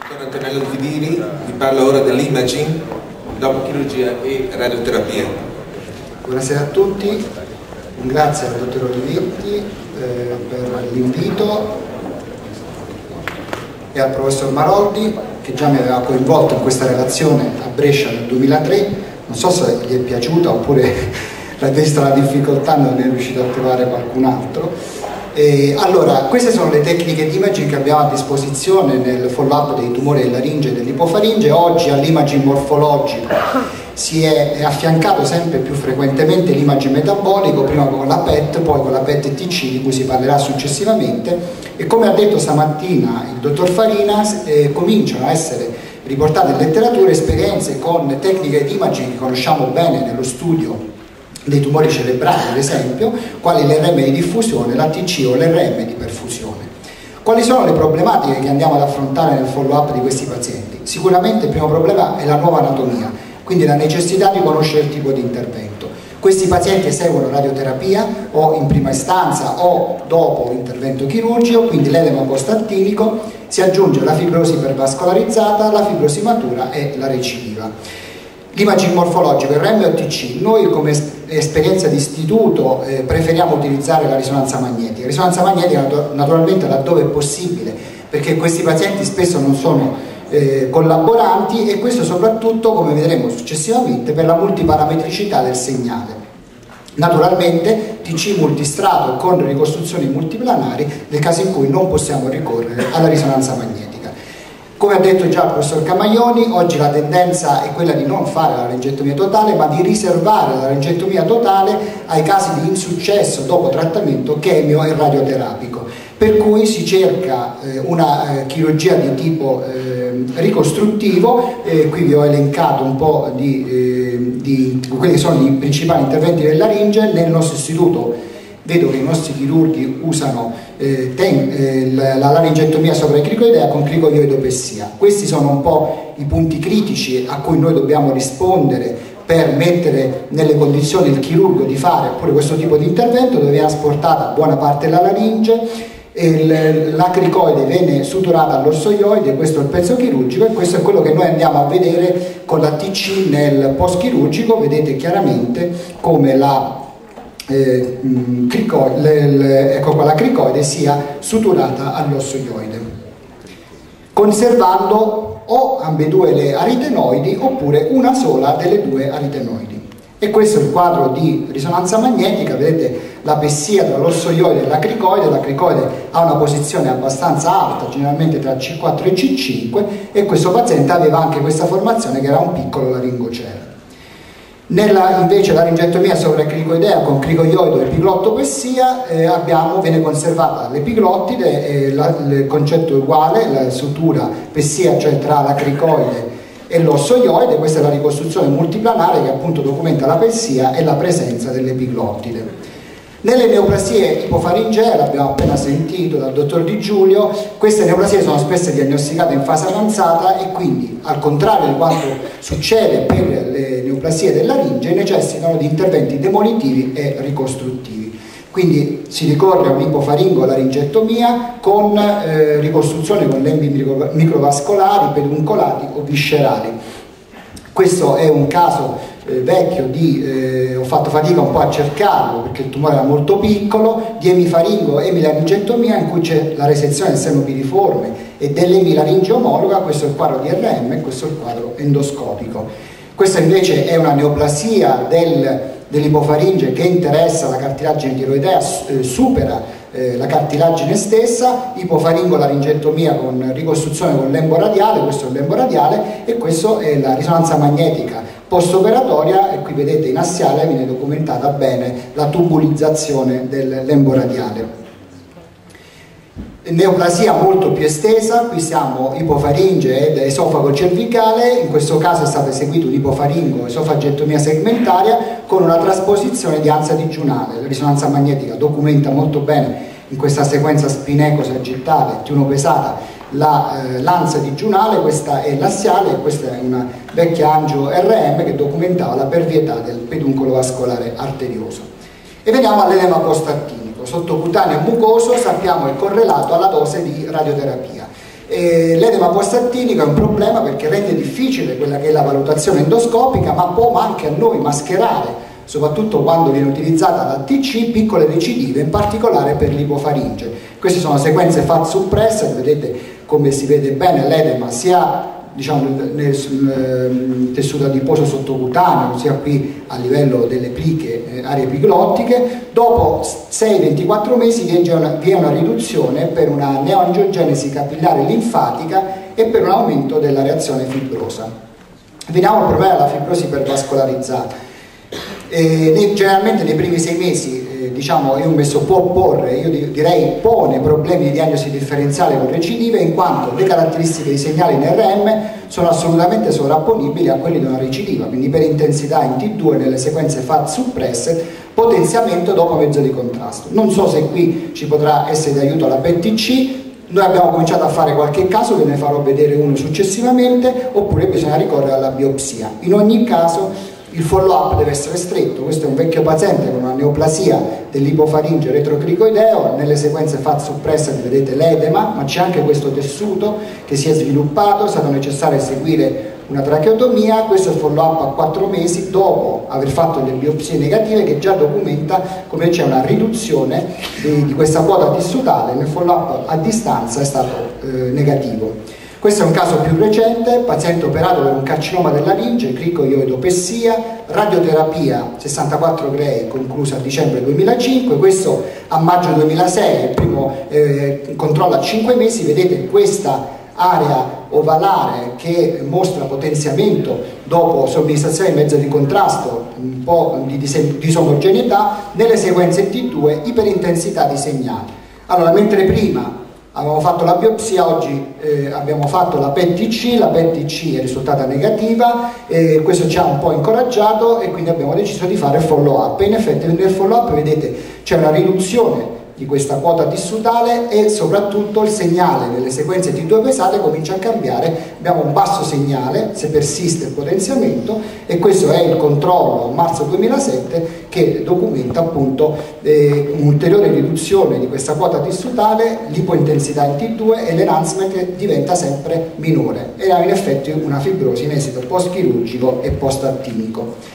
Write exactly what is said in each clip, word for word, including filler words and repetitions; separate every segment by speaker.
Speaker 1: Sono Antonello Fidini, vi parlo ora dell'imaging dopo chirurgia e radioterapia.
Speaker 2: Buonasera a tutti, grazie al dottor Olivetti eh, per l'invito e al professor Maroldi che già mi aveva coinvolto in questa relazione a Brescia nel duemilatré. Non so se gli è piaciuta oppure la vista la difficoltà non è riuscito a trovare qualcun altro. E allora, queste sono le tecniche di imaging che abbiamo a disposizione nel follow-up dei tumori della laringe e dell'ipofaringe. Oggi all'imaging morfologico si è, è affiancato sempre più frequentemente l'imaging metabolico, prima con la P E T, poi con la P E T T C, di cui si parlerà successivamente. E come ha detto stamattina il dottor Farina, eh, cominciano a essere riportate in letteratura esperienze con tecniche di imaging che conosciamo bene nello studio dei tumori cerebrali, ad esempio, quali l'R M di diffusione, l'A T C o l'R M di perfusione. Quali sono le problematiche che andiamo ad affrontare nel follow-up di questi pazienti? Sicuramente il primo problema è la nuova anatomia, quindi la necessità di conoscere il tipo di intervento. Questi pazienti eseguono radioterapia o in prima istanza o dopo l'intervento chirurgico, quindi l'edema post-attinico, si aggiunge la fibrosi ipervascolarizzata, la fibrosi matura e la recidiva. L'imaging morfologico, R M o T C, noi come esperienza di istituto eh, preferiamo utilizzare la risonanza magnetica. La risonanza magnetica naturalmente laddove è possibile, perché questi pazienti spesso non sono eh, collaboranti, e questo soprattutto, come vedremo successivamente, per la multiparametricità del segnale. Naturalmente T C multistrato con ricostruzioni multiplanari nel caso in cui non possiamo ricorrere alla risonanza magnetica. Come ha detto già il professor Camaioni, oggi la tendenza è quella di non fare la laringectomia totale, ma di riservare la laringectomia totale ai casi di insuccesso dopo trattamento chemio e radioterapico, per cui si cerca eh, una eh, chirurgia di tipo eh, ricostruttivo. Eh, qui vi ho elencato un po' di, eh, di quelli che sono i principali interventi della laringe. Nel nostro istituto vedo che i nostri chirurghi usano eh, ten, eh, la, la laringectomia sovracricoidea con cricoioidopessia. Questi sono un po' i punti critici a cui noi dobbiamo rispondere per mettere nelle condizioni il chirurgo di fare pure questo tipo di intervento, dove viene asportata buona parte della laringe, e la cricoide viene suturata all'orsoioide. Questo è il pezzo chirurgico e questo è quello che noi andiamo a vedere con la T C nel post chirurgico. Vedete chiaramente come la Eh, cricoide, le, le, ecco qua, la cricoide sia suturata all'ossoioide, conservando o ambedue le aritenoidi oppure una sola delle due aritenoidi. E questo è il quadro di risonanza magnetica. Vedete la pessia tra l'ossoioide e la cricoide. La cricoide ha una posizione abbastanza alta, generalmente tra C quattro e C cinque, e questo paziente aveva anche questa formazione che era un piccolo laringocele. Nella invece laringectomia sovracricoidea con cricoioido e epiglottopessia eh, abbiamo, viene conservata l'epiglottide, eh, la, il concetto è uguale, la sutura pessia, cioè tra la cricoide e l'ossoioide. Questa è la ricostruzione multiplanare che appunto documenta la pessia e la presenza dell'epiglottide. Nelle neoplasie ipofaringee, l'abbiamo appena sentito dal dottor Di Giulio, queste neoplasie sono spesso diagnosticate in fase avanzata e quindi, al contrario di quanto succede per le neoplasie della laringe, necessitano di interventi demolitivi e ricostruttivi. Quindi si ricorre a un'ipofaringo-laringectomia con eh, ricostruzione con lembi microvascolari, peduncolati o viscerali. Questo è un caso eh, vecchio di, eh, ho fatto fatica un po' a cercarlo perché il tumore era molto piccolo, di emifaringo emilaringectomia in cui c'è la resezione del seno piriforme e dell'emilaringe omologa. Questo è il quadro di R M e questo è il quadro endoscopico. Questa invece è una neoplasia del, dell'ipofaringe che interessa la cartilagine tiroidea, eh, supera eh, la cartilagine stessa, ipofaringo-laringectomia con ricostruzione con lembo radiale. Questo è il lembo radiale e questo è la risonanza magnetica post-operatoria, e qui vedete in assiale viene documentata bene la tubulizzazione del lembo radiale. Neoplasia molto più estesa, qui siamo ipofaringe ed esofago cervicale. In questo caso è stato eseguito un ipofaringo esofagectomia segmentaria con una trasposizione di ansa digiunale. La risonanza magnetica documenta molto bene in questa sequenza spineco-sagittale T uno pesata l'ansa digiunale. Questa è l'assiale e questa è una vecchia angio R M che documentava la pervietà del peduncolo vascolare arterioso. E veniamo all'edema post-attinico. Sottocutaneo mucoso sappiamo è correlato alla dose di radioterapia. L'edema postattinico è un problema perché rende difficile quella che è la valutazione endoscopica, ma può anche a noi mascherare, soprattutto quando viene utilizzata la T C, piccole recidive, in particolare per l'ipofaringe. Queste sono sequenze fat suppressed, vedete come si vede bene l'edema sia diciamo, nel, sul tessuto adiposo sottocutaneo, sia qui a livello delle pliche, eh, aree epiglottiche. Dopo sei ventiquattro mesi vi è, una, vi è una riduzione per una neoangiogenesi capillare linfatica e per un aumento della reazione fibrosa. Veniamo al problema della fibrosi ipervascolarizzata. Eh, nei, generalmente nei primi sei mesi eh, diciamo è un messo può porre, io direi pone problemi di diagnosi differenziale con recidive, in quanto le caratteristiche dei segnali in R M sono assolutamente sovrapponibili a quelli di una recidiva, quindi per intensità in T due nelle sequenze fat suppressed, potenziamento dopo mezzo di contrasto. Non so se qui ci potrà essere di aiuto la P E T C. Noi abbiamo cominciato a fare qualche caso, ve ne farò vedere uno successivamente, oppure bisogna ricorrere alla biopsia. In ogni caso il follow-up deve essere stretto. Questo è un vecchio paziente con una neoplasia dell'ipofaringe retrocricoideo, nelle sequenze fat suppressed vedete l'edema, ma c'è anche questo tessuto che si è sviluppato, è stato necessario eseguire una tracheotomia. Questo è il follow-up a quattro mesi dopo aver fatto le biopsie negative, che già documenta come c'è una riduzione di, di questa quota tissutale. Nel follow-up a distanza è stato eh, negativo. Questo è un caso più recente, paziente operato per un carcinoma della laringe, cricoioidopessia, radioterapia sessantaquattro grey conclusa a dicembre duemilacinque, questo a maggio duemilasei, il primo eh, controllo a cinque mesi, vedete questa area ovalare che mostra potenziamento dopo somministrazione di mezzo di contrasto, un po' di disomogeneità, nelle sequenze T due, iperintensità di segnali. Allora, mentre prima avevamo fatto la biopsia, oggi eh, abbiamo fatto la P E T C, la P E T C è risultata negativa, e questo ci ha un po' incoraggiato e quindi abbiamo deciso di fare follow up. In effetti nel follow up vedete c'è una riduzione di questa quota tissutale e soprattutto il segnale nelle sequenze T due pesate comincia a cambiare. Abbiamo un basso segnale se persiste il potenziamento, e questo è il controllo a marzo duemilasette che documenta appunto eh, un'ulteriore riduzione di questa quota tissutale, l'ipointensità in T due e l'enhancement che diventa sempre minore, e ha in effetti una fibrosi in esito post-chirurgico e post-attinico.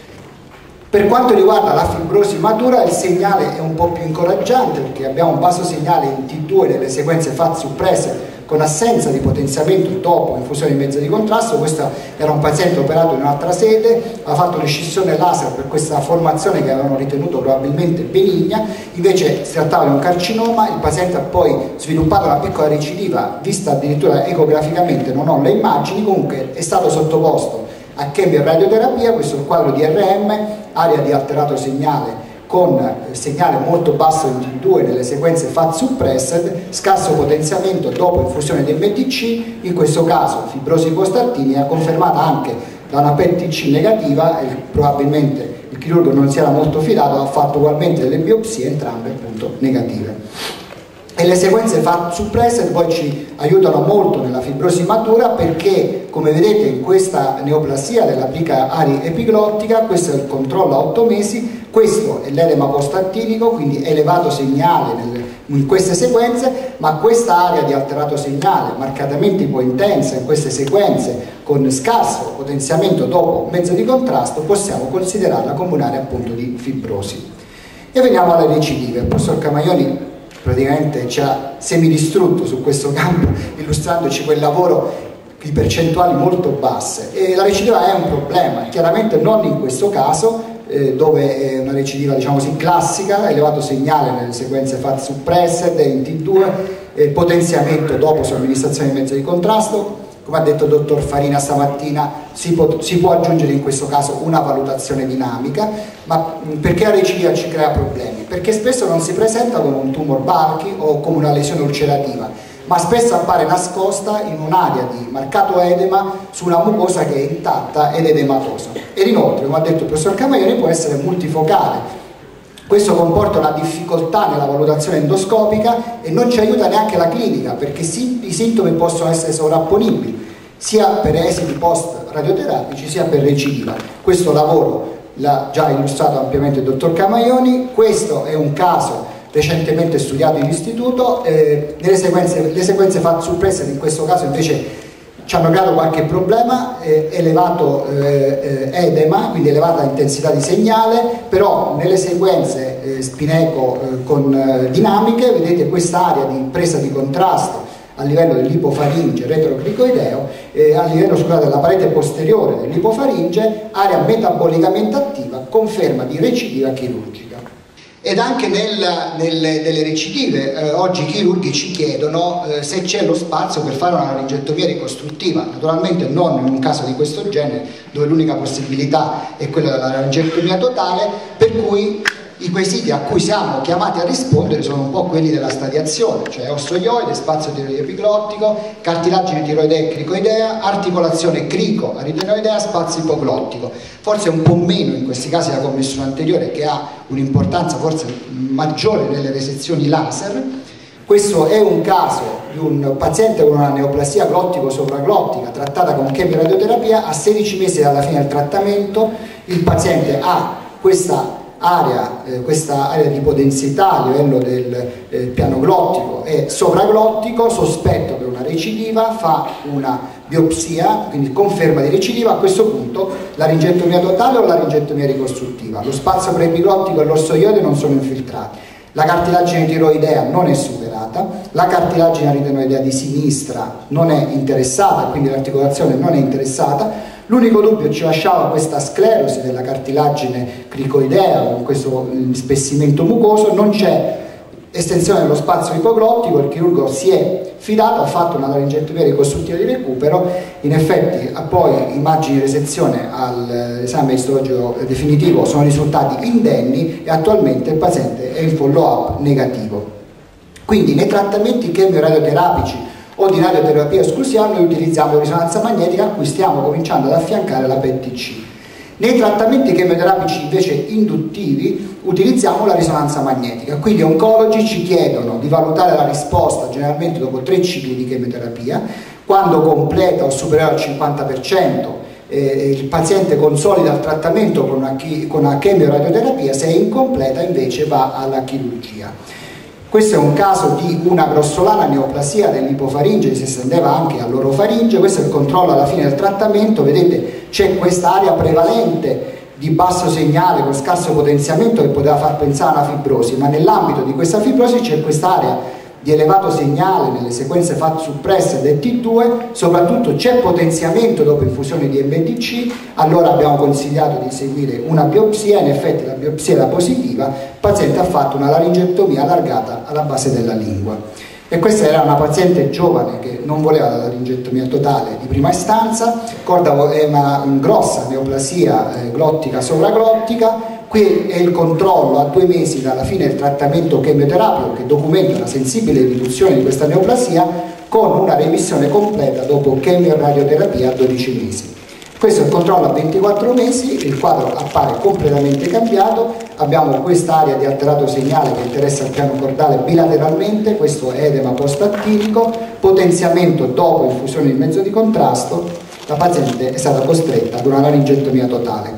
Speaker 2: Per quanto riguarda la fibrosi matura, il segnale è un po' più incoraggiante, perché abbiamo un basso segnale in T due nelle sequenze fat suppresse con assenza di potenziamento dopo infusione di mezzo di contrasto. Questo era un paziente operato in un'altra sede, ha fatto un'escissione laser per questa formazione che avevano ritenuto probabilmente benigna, invece si trattava di un carcinoma. Il paziente ha poi sviluppato una piccola recidiva vista addirittura ecograficamente, non ho le immagini, comunque è stato sottoposto a chemio e radioterapia. Questo è il quadro di R M, area di alterato segnale con segnale molto basso in T due nelle sequenze fat suppressed, scarso potenziamento dopo infusione di M T C, in questo caso fibrosi postattinica confermata anche da una P E T C negativa, e probabilmente il chirurgo non si era molto fidato, ha fatto ugualmente delle biopsie, entrambe appunto negative. E le sequenze fat suppressed poi ci aiutano molto nella fibrosi matura, perché come vedete in questa neoplasia della plica aria epiglottica, questo è il controllo a otto mesi, questo è l'edema postattinico, quindi elevato segnale nel, in queste sequenze, ma questa area di alterato segnale marcatamente ipointensa in queste sequenze con scarso potenziamento dopo mezzo di contrasto possiamo considerarla come un'area appunto di fibrosi. E veniamo alle recidive. Il professor Camaioni praticamente ci ha semidistrutto su questo campo, illustrandoci quel lavoro di percentuali molto basse, e la recidiva è un problema, chiaramente non in questo caso eh, dove è una recidiva diciamo così classica, elevato segnale nelle sequenze fat suppressed in T due, eh, potenziamento dopo somministrazione di mezzo di contrasto. Come ha detto il dottor Farina stamattina, si può, si può aggiungere in questo caso una valutazione dinamica. Ma perché la recidiva ci crea problemi? Perché spesso non si presenta come un tumor bulky o come una lesione ulcerativa, ma spesso appare nascosta in un'area di marcato edema su una mucosa che è intatta ed edematosa. Ed inoltre, come ha detto il professor Camaioni, può essere multifocale. Questo comporta una difficoltà nella valutazione endoscopica e non ci aiuta neanche la clinica, perché i sintomi possono essere sovrapponibili sia per esiti post radioterapici sia per recidiva. Questo lavoro l'ha già illustrato ampiamente il dottor Camaioni. Questo è un caso recentemente studiato in istituto. Eh, nelle sequenze, le sequenze F A T suppressed in questo caso invece ci hanno creato qualche problema, eh, elevato eh, eh, edema, quindi elevata intensità di segnale, però nelle sequenze eh, Spineco eh, con eh, dinamiche vedete quest'area di presa di contrasto a livello dell'ipofaringe retrocricoideo, eh, a livello scusate, della parete posteriore dell'ipofaringe, area metabolicamente attiva, conferma di recidiva chirurgica. Ed anche nel, nelle, nelle recidive eh, oggi i chirurghi ci chiedono eh, se c'è lo spazio per fare una laringectomia ricostruttiva, naturalmente non in un caso di questo genere dove l'unica possibilità è quella della laringectomia totale, per cui i quesiti a cui siamo chiamati a rispondere sono un po' quelli della stadiazione, cioè ossoioide, spazio tiroide epiglottico, cartilagine tiroidea e cricoidea, articolazione crico-aritenoidea, spazio ipoglottico. Forse un po' meno in questi casi la commissione anteriore, che ha un'importanza forse maggiore nelle resezioni laser. Questo è un caso di un paziente con una neoplasia glottico-sovraglottica trattata con chemioradioterapia. A sedici mesi dalla fine del trattamento il paziente ha questa area, eh, questa area di ipodensità a livello del eh, piano glottico e sovraglottico, sospetto per una recidiva, fa una biopsia, quindi conferma di recidiva. A questo punto laringectomia totale o laringectomia ricostruttiva. Lo spazio preepiglottico e l'orsoioide non sono infiltrati, la cartilagine tiroidea non è superata, la cartilagine aritenoidea di sinistra non è interessata, quindi l'articolazione non è interessata. L'unico dubbio ci lasciava questa sclerosi della cartilagine cricoidea con questo spessimento mucoso, non c'è estensione dello spazio ipoglottico, il chirurgo si è fidato, ha fatto una laringectomia ricostruttiva di recupero, in effetti poi immagini di resezione all'esame istologico definitivo sono risultati indenni e attualmente il paziente è in follow up negativo. Quindi nei trattamenti chemioradioterapici o di radioterapia esclusiva noi utilizziamo risonanza magnetica, a cui stiamo cominciando ad affiancare la P E T C. Nei trattamenti chemioterapici invece induttivi utilizziamo la risonanza magnetica, quindi gli oncologi ci chiedono di valutare la risposta generalmente dopo tre cicli di chemioterapia, quando completa o superiore al cinquanta per cento eh, il paziente consolida il trattamento con una, con una chemioradioterapia, se è incompleta invece va alla chirurgia. Questo è un caso di una grossolana neoplasia dell'ipofaringe che si estendeva anche all'orofaringe. Questo è il controllo alla fine del trattamento. Vedete, c'è questa area prevalente di basso segnale con scarso potenziamento che poteva far pensare a una fibrosi, ma nell'ambito di questa fibrosi c'è quest'area di elevato segnale nelle sequenze F A T suppressed e T due, soprattutto c'è potenziamento dopo infusione di M D C. Allora abbiamo consigliato di seguire una biopsia, in effetti la biopsia era positiva, il paziente ha fatto una laringectomia allargata alla base della lingua. E questa era una paziente giovane che non voleva la laringectomia totale di prima istanza, corda è una grossa neoplasia eh, glottica sovraglottica. Qui è il controllo a due mesi dalla fine del trattamento chemioterapico che documenta una sensibile riduzione di questa neoplasia con una remissione completa dopo chemioradioterapia a dodici mesi. Questo è il controllo a ventiquattro mesi, il quadro appare completamente cambiato, abbiamo quest'area di alterato segnale che interessa il piano cordale bilateralmente, questo è edema post-attinico, potenziamento dopo infusione di mezzo di contrasto, la paziente è stata costretta ad una laringectomia totale.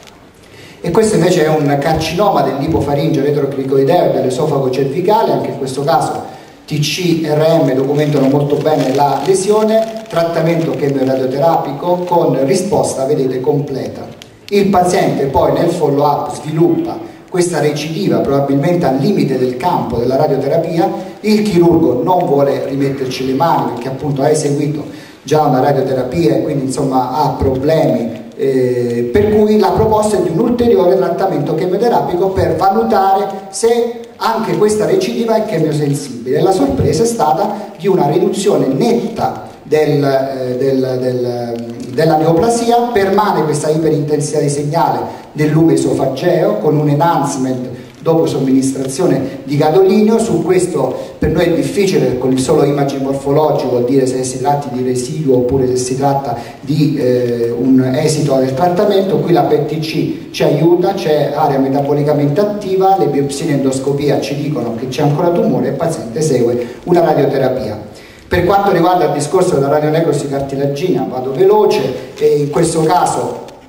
Speaker 2: E questo invece è un carcinoma dell'ipofaringe retrocricoideo e dell'esofago cervicale, anche in questo caso T C e R M documentano molto bene la lesione, trattamento chemioradioterapico con risposta, vedete, completa. Il paziente poi nel follow up sviluppa questa recidiva probabilmente al limite del campo della radioterapia, il chirurgo non vuole rimetterci le mani perché appunto ha eseguito già una radioterapia e quindi insomma ha problemi. Eh, per cui la proposta è di un ulteriore trattamento chemioterapico per valutare se anche questa recidiva è chemiosensibile. La sorpresa è stata di una riduzione netta del, eh, del, del, della neoplasia, permane questa iperintensità di segnale del lume esofageo con un enhancement dopo somministrazione di gadolinio. Su questo per noi è difficile con il solo imaging morfologico dire se si tratti di residuo oppure se si tratta di eh, un esito del trattamento. Qui la P E T C ci aiuta, c'è area metabolicamente attiva, le biopsie in endoscopia ci dicono che c'è ancora tumore e il paziente segue una radioterapia. Per quanto riguarda il discorso della radionecrosi cartilagina vado veloce e in questo caso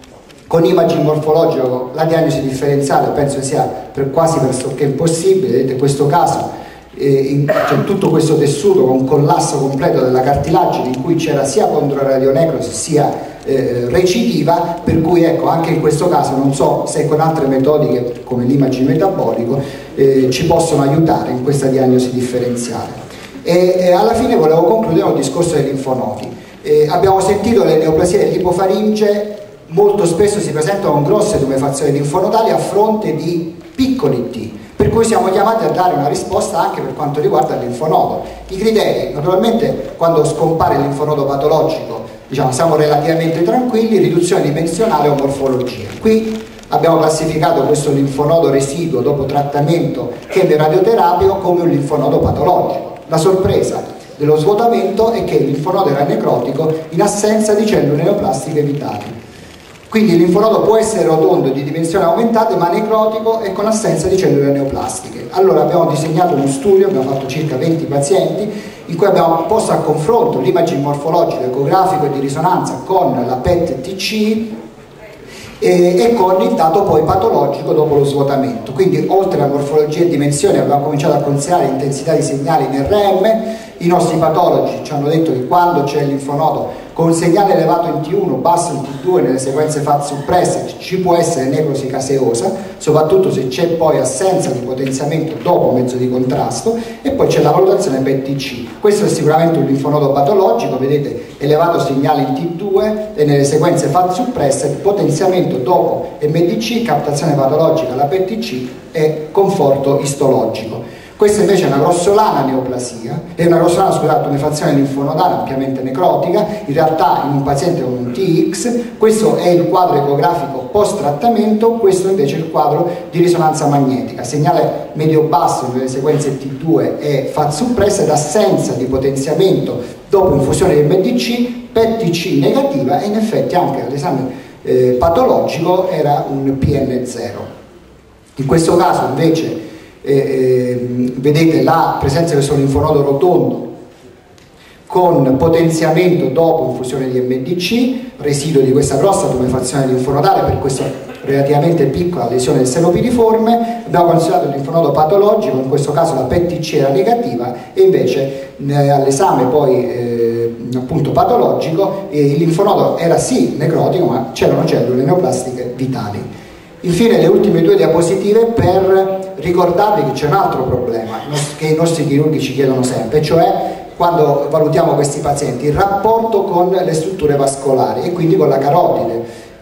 Speaker 2: Con imaging morfologico la diagnosi differenziale penso sia per quasi pressoché impossibile. Vedete in questo caso eh, c'è tutto questo tessuto con collasso completo della cartilagine in cui c'era sia controradionecrosi sia eh, recidiva, per cui ecco, anche in questo caso non so se con altre metodiche come l'imaging metabolico eh, ci possono aiutare in questa diagnosi differenziale. E, e alla fine volevo concludere il discorso dei linfonodi. Eh, abbiamo sentito le neoplasie dell'ipofaringe molto spesso si presentano con grosse tumefazioni linfonodali a fronte di piccoli T, per cui siamo chiamati a dare una risposta anche per quanto riguarda il linfonodo. I criteri, naturalmente quando scompare il linfonodo patologico, diciamo, siamo relativamente tranquilli, riduzione dimensionale o morfologia. Qui abbiamo classificato questo linfonodo residuo dopo trattamento chemioradioterapico come un linfonodo patologico. La sorpresa dello svuotamento è che il linfonodo era necrotico in assenza di cellule neoplastiche vitali. Quindi il linfonodo può essere rotondo di dimensioni aumentate ma necrotico e con assenza di cellule neoplastiche. Allora abbiamo disegnato uno studio, abbiamo fatto circa venti pazienti in cui abbiamo posto a confronto l'imaging morfologico, ecografico e di risonanza con la P E T T C e, e con il dato poi patologico dopo lo svuotamento. Quindi oltre a morfologia e dimensioni abbiamo cominciato a considerare l'intensità di segnali in R M. I nostri patologi ci hanno detto che quando c'è il linfonodo con segnale elevato in T uno, basso in T due nelle sequenze F A T suppresse ci può essere necrosi caseosa, soprattutto se c'è poi assenza di potenziamento dopo mezzo di contrasto, e poi c'è la valutazione P E T C. Questo è sicuramente un linfonodo patologico, vedete elevato segnale in T due e nelle sequenze F A T suppresse, potenziamento dopo M D C, captazione patologica alla P E T C e conforto istologico. Questa invece è una grossolana neoplasia, è una grossolana, scusate, tumefazione linfonodale ampiamente necrotica, in realtà in un paziente con un T X. Questo è il quadro ecografico post trattamento, questo invece è il quadro di risonanza magnetica, segnale medio-basso nelle sequenze T due e F A T suppressa ed assenza di potenziamento dopo infusione di M D C, P E T C negativa e in effetti anche all'esame eh, patologico era un P N zero. In questo caso invece Eh, eh, vedete la presenza di questo linfonodo rotondo con potenziamento dopo infusione di M D C, residuo di questa grossa tumefazione linfonodale per questa relativamente piccola lesione del seno piriforme. Abbiamo considerato il linfonodo patologico, in questo caso la P E T C era negativa e invece eh, all'esame poi eh, appunto patologico eh, il linfonodo era sì necrotico ma c'erano cellule neoplastiche vitali. Infine le ultime due diapositive per ricordarvi che c'è un altro problema che i nostri chirurghi ci chiedono sempre, cioè quando valutiamo questi pazienti il rapporto con le strutture vascolari e quindi con la carotide.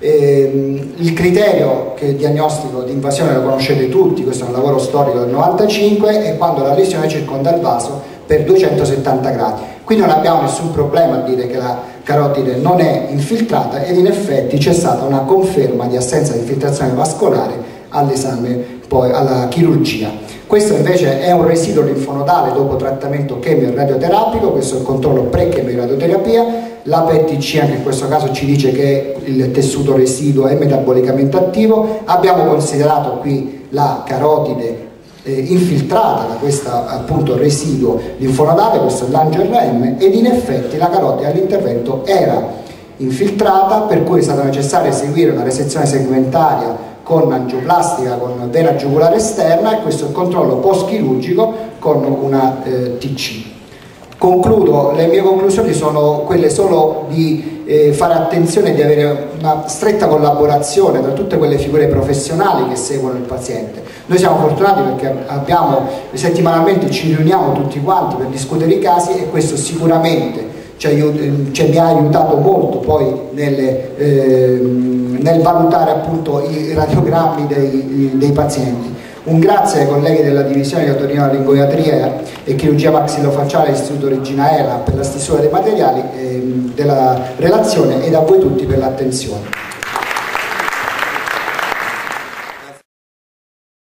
Speaker 2: Eh, il criterio che diagnostico di invasione lo conoscete tutti, questo è un lavoro storico del novantacinque, è quando la lesione circonda il vaso per duecentosettanta gradi. Qui non abbiamo nessun problema a dire che la carotide non è infiltrata ed in effetti c'è stata una conferma di assenza di infiltrazione vascolare all'esame, poi alla chirurgia. Questo invece è un residuo linfonodale dopo trattamento chemio-radioterapico, questo è il controllo pre-chemio-radioterapia. La P E T C anche in questo caso ci dice che il tessuto residuo è metabolicamente attivo. Abbiamo considerato qui la carotide eh, infiltrata da questo appunto residuo linfonodale, questo è l'angio R M, ed in effetti la carotide all'intervento era infiltrata, per cui è stato necessario eseguire una resezione segmentaria con angioplastica, con vena giugulare esterna, e questo è il controllo post-chirurgico con una eh, T C. Concludo, le mie conclusioni sono quelle solo di eh, fare attenzione e di avere una stretta collaborazione tra tutte quelle figure professionali che seguono il paziente. Noi siamo fortunati perché abbiamo, settimanalmente ci riuniamo tutti quanti per discutere i casi e questo sicuramente ci, aiuta, ci mi ha aiutato molto poi nelle, eh, nel valutare appunto i radiogrammi dei, dei pazienti. Un grazie ai colleghi della divisione di otorrinolaringoiatria e chirurgia maxillofacciale dell'Istituto Regina Ela per la stesura dei materiali eh, della relazione ed a voi tutti per l'attenzione.